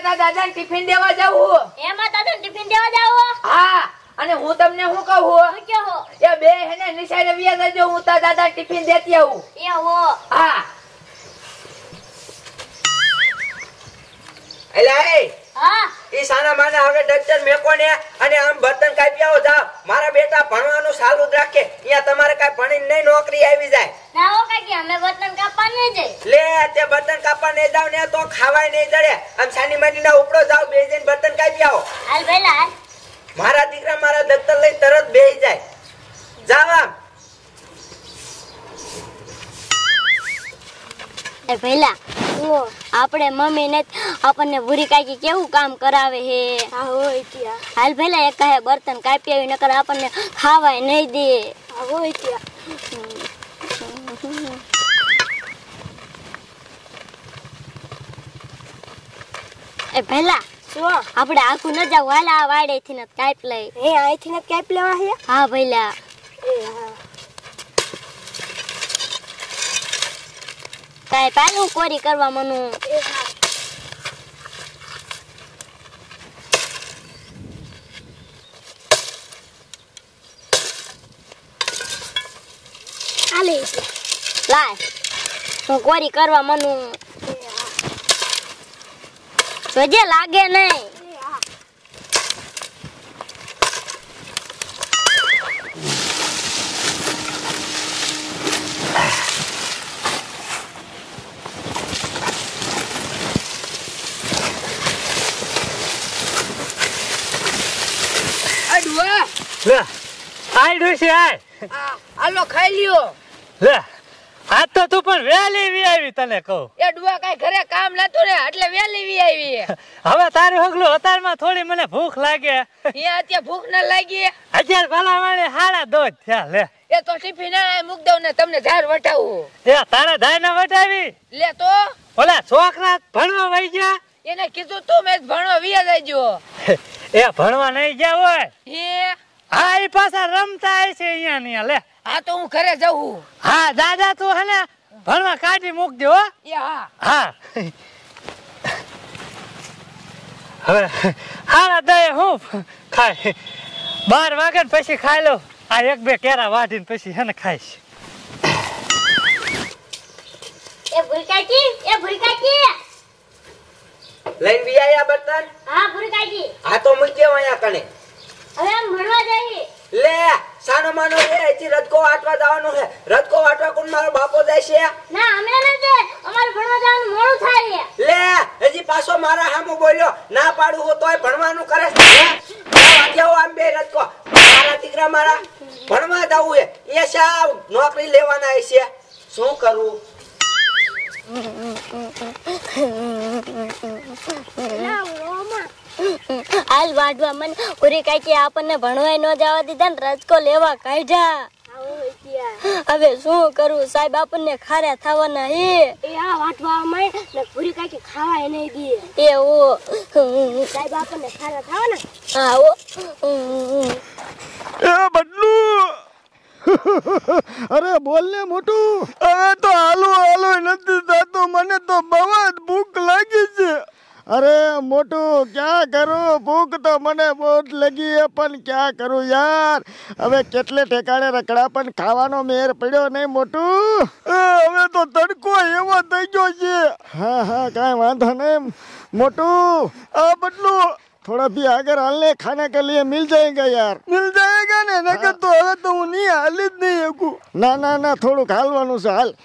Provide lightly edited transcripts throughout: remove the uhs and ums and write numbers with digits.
તારા દાદાને ટિફિન દેવા જાવું. એમાં દાદાને ટિફિન દેવા જાવ? હા, અને હું તમને શું કહું? શું કહો? એ બે હેને નિશાળે વ્યા જજો, હું તારા દાદાને ટિફિન દેતી આવું. એ હો. હા. એલા હા. ઈ સાના માના હવે ડોક્ટર મેકોને અને આમ બર્તન કાપી આવો જા. મારા બેટા ભણવાનું ચાલુ જ રાખે. અહીંયા તમારે કાઈ ભણીને નહીં નોકરી આવી જાય. ના હો કાકી, અમે બર્તન કાપવા નહીં જઈ. લે તે બર્તન કાપવા નહીં જાવ ને તો ખાવાય નહીં જડે. આમ સાની માનીના ઉપડો જાવ, બે જઈને બર્તન કાપી આવો. હાલ ભઈલા હાલ. મારા દીકરા મારા દફતર લઈને તરત બેહી જાય. જાવ આમ. એ ભઈલા આપણે મમ્મી ને આપણને ભૂરી કાકી કેવું કામ કરાવે હે. હા હોય ત્યાં. હાલ ભઈલા એક કહે બર્તન કાપી આવી નકર આપણને ખાવાય નહીં દે. હા હોય ત્યાં. એ ભઈલા શું આપણે આખું ન જાવ, હાલ આ વાડે થી ન કાપ લઈ. એ આથી ન કાપ લેવા હે? હા ભઈલા. એ હા. કાઈ પાલું કોરી કરવા મનું. આલે લાય હું કોરી કરવા મનું. જોજે લાગે નહીં. લે આઈ ડોસી આય. આલો ખાઈ લ્યો. લે આ તો તું પણ વેલી વી આવી તને કહું. એ ડુઆ કઈ ઘરે કામ નતું ને એટલે વેલી વી આવી. હવે તારું હગલું અતારમાં થોડી મને ભૂખ લાગે. અહીંયા અત્યારે ભૂખ ન લાગી. અત્યારે ભલા વાળે હાડા દોજ થયા. લે એ તો ટિફિન મૂક દઉં ને તમને ઝાર વટાવું. એ તારા ધાય ના વટાવી. લે તો ઓલા છોકરા ભણવા વઈ ગયા. એને કીધું તું મેં ભણવા વિયા જજો. એ ભણવા નહીં ગયા હોય. હે હા એ પાછા રમતા છે અહીંયા ને. લે હા તો હું ઘરે જાઉં. હા દાદા તું હે ને ભણવા કાઢી મૂક દે હો. એ હા હા હવે હારા દે હું ખાય 12 વાગે ને પછી ખાઈ લો. આ એક બે કેરા વાઢીને પછી હે ને ખાઈશ. એ ભૂરી કાકી લઈને બી આયા બર્તન. હા ભૂરી કાકી. આ તો મૂકી દેવ અહીંયા કણે. હવે આમ ભણવા જઈએ. લે સાનો માનો રે અહીંથી રજકો વાટવા જવાનું છે. રજકો વાટવા કોણ મારો બાપો જાય છે? ના અમે નથી, અમારે ભણવા જવાનું મોડું થાય છે. લે હજી પાછો મારા સામું બોલ્યો. ના પાડું હું તોય ભણવાનું કરે છે. વાગ્યાઓ આમ બે રજકો. મારા દીકરા મારા ભણવા જવું છે. એ શા નોકરી લેવાના છે. શું કરું? હાલ વાઢવા મને પૂરી કાકી આપણને ભણવાય ન જવા દીધા ને રજકો લેવા કાઢ્યા. હવે શું કરું સાહેબ, આપણને ખારા થવાના હે. આ વાટવા માં ને પૂરી કાકી ખાવાય નહીં દે. એવો સાહેબ આપણને ખારા થવાના. હા ઓ એ બદલું. અરે બોલ ને મોટું. હવે તો હાલો નથી થતું. મને તો બહુ જ ભૂખ લાગી છે. અરે મોટું ક્યાં કરું? ભૂખ તો મને બહુ જ લગી है પણ ક્યાં કરું યાર. હવે કેટલે ઠેકાણે રખડા પણ ખાવાનો મેર પડ્યો નહીં મોટું. હવે તો તડકો એવો થઈ ગયો છે. હા કાંઈ વાંધો નહીં મોટું. આ બદલું थोड़ा भी अगर हालने खाने के लिए मिल जाएगा यार. मिल जाएगा ने नकर तो હવે તો હું નહીં હાલી જ નહીં શકું. ના થોડુંક હાલવાનું છે. હાલ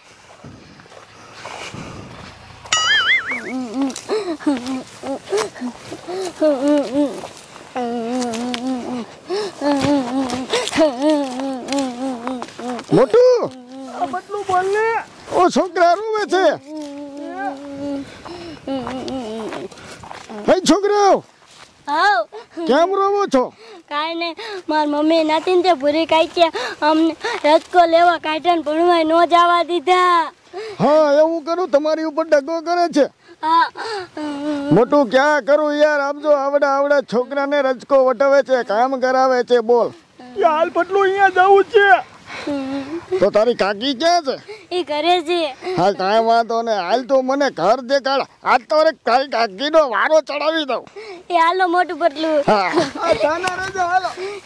મોટું આ બદલું બોલ ને. ઓ છોકરા રોવે છે. હે છોકરાઓ કેમ રોવો છો? કાઈ ને માર મમ્મી નાતી ને તે ભૂરી કાકી અમને રજકો લેવા કાઢ્યા ને ભણવાય ન જવા દીધા. હા એવું કરું તમારી ઉપર ડગો કરે છે. મોટું ક્યાં કરું યાર. આમ જો આવડા છોકરાને રજકો વટાવે છે, કામ કરાવે છે. બોલ હાલ પટલું અહીંયા જવું છે. તો તારી કાકી ક્યાં છે? એ ઘરે છે. હા કાંઈ વાંધો ને હાલ તું મને ઘર દેખાડ આજ તો રે તારી કાકીનો વારો ચડાવી દઉં. એ હાલો મોટું પતલું. હા આ તાના રજા હાલો.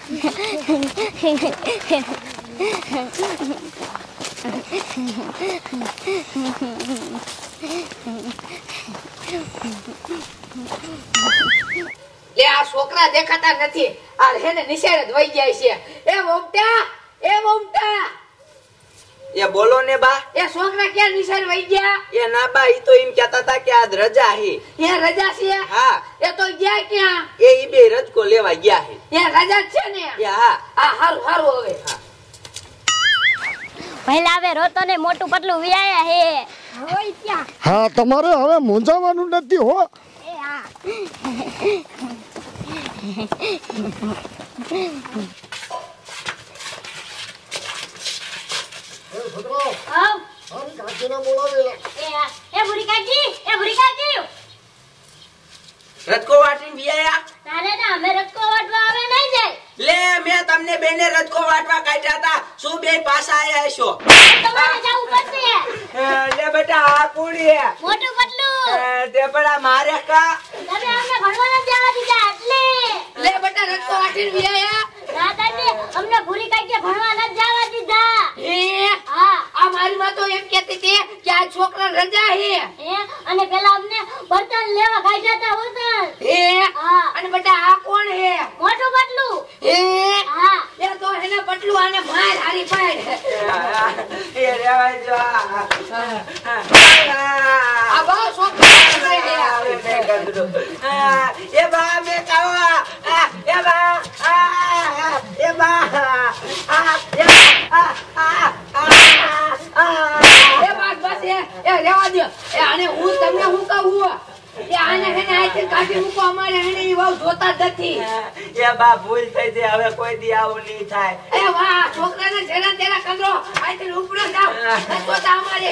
લે આ છોકરા દેખાતા નથી. આ હેને નિશાળે જ વઈ જાય છે. એ મમતા, એ મમતા, એ બોલો ને બા. એ છોકરા ક્યાં નિશાળે વઈ ગયા? એ ના બા ઈ તો એમ કહેતા હતા કે આજ રજા હે. એ રજા છે? હા. એ તો ગયા ક્યાં? એ ઈ બે રજકો લેવા ગયા હે. એ રજા જ છે ને? એ હા. આ હારું હારું હવે. પહેલા હવે રોતો ને મોટું પતલું વિયાયા હે. હોય ત્યાં. હા તમારે હવે મૂંઝાવાનું નથી હો. એ હા. આવ. કાકીને બોલાવેલા. એ બુરી કાકી, એ બુરી કાકી. રજકો વાટીને વિયાયા. તારે ના અમે રટકો વાટવા આવે નહીં જાય. લે મેં તમને બેને રજકો વાટવા કાઢ્યા હતા. શું બે પાછા આયા છો? તમારે જવું પડશે. લે બેટા આ કોણી હે? મોટું પતલું. તે પડા મારે કા. તમે અમને ભણવા ન જવા દીધા એટલે. લે બેટા રટકો વાટીને વિયાયા. દાદાજી અમને બુરી કાકી ભણવા ન જવા દીધા. હે હા. આ મારી માં તો એમ કહેતી હતી કે આ છોકરા રજા હે. અને પેલા અમને બર્તન લેવા કાઢ્યા હતા બર્તન. હે હા. અને બેટા આ કોણ હે? મોટું પતલું. હે હા. એ તો હેને પટલું આને માર હારી પાડ. એ રેવા જો. આ બા છોકરા એ બા મે કાવા. એ બા એ બા એ બાદ બસ એ રેવા દો. એ આને હું તમને હું કહું એ આને હેને આઈથી કાઢી મૂકો. અમારે હેને ઈ બહુ જોતા જ નથી. એ બા ભૂલ થઈ છે હવે કોઈ દી આવું નહીં થાય. એ વાહ છોકરાને જેના તેના કંદરો આઈથી ઉપડો જાવ જોતા અમારે.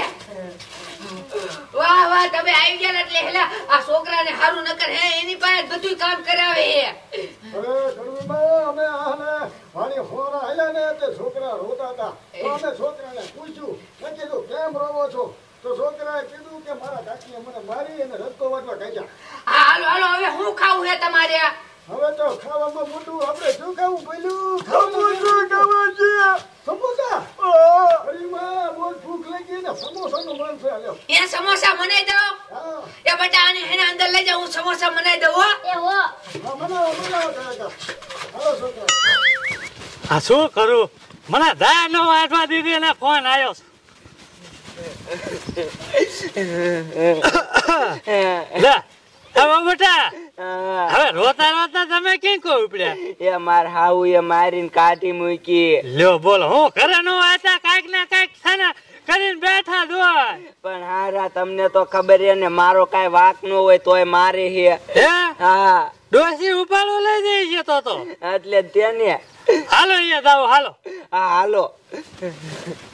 વાહ વાહ તમે આવી ગયા એટલે હેલા આ છોકરાને હારું નકર હે એની પાસે બધું કામ કરાવે હે. અરે ગણવીમાં અમે આને વાણી હોરા આલ્યા ને તે છોકરા રોતા હતા. તો અમે છોકરાને પૂછ્યું મેં કીધું કેમ રોવો છો? તો છોકરાએ કીધું કે મારા કાકીએ મને મારી અને રજકો વાટવા કાઢ્યા. હા હાલો હાલો હવે હું ખાવું હે તમારે? હવે તો ખાવામાં મોટું આપણે શું ખાવું પેલું સમોસા ખાવા છે. સમોસા અરીમાં બહુ ભૂખ લાગી ને સમોસાનું મન છે. લ્યો એ સમોસા બનાવી દો. હા એ બેટા આને હેને અંદર લઈ જાવ હું સમોસા બનાવી દઉં હો. એ હો. હા બનાવો કાકા. હાલો છોકરા. આ શું કરું મને દયા ન વાટવા દીધી અને ફોન આવ્યો. લે હવે બેટા હવે રોતા રોતા તમે ક્યાં કો ઉપડ્યા? એ માર હાઉ એ મારીને કાઢી મૂકી. લ્યો બોલો હું ઘરે નો આતા કાઈક ને કાઈક થાને કરીને બેઠા દોય. પણ હારા તમને તો ખબર છે ને મારો કાઈ વાક ન હોય તોય મારે હે. હે હા ડોસી ઉપાડો લઈ જઈ છે તો એટલે તેને હાલો અહીંયા જાવ હાલો. હા હાલો.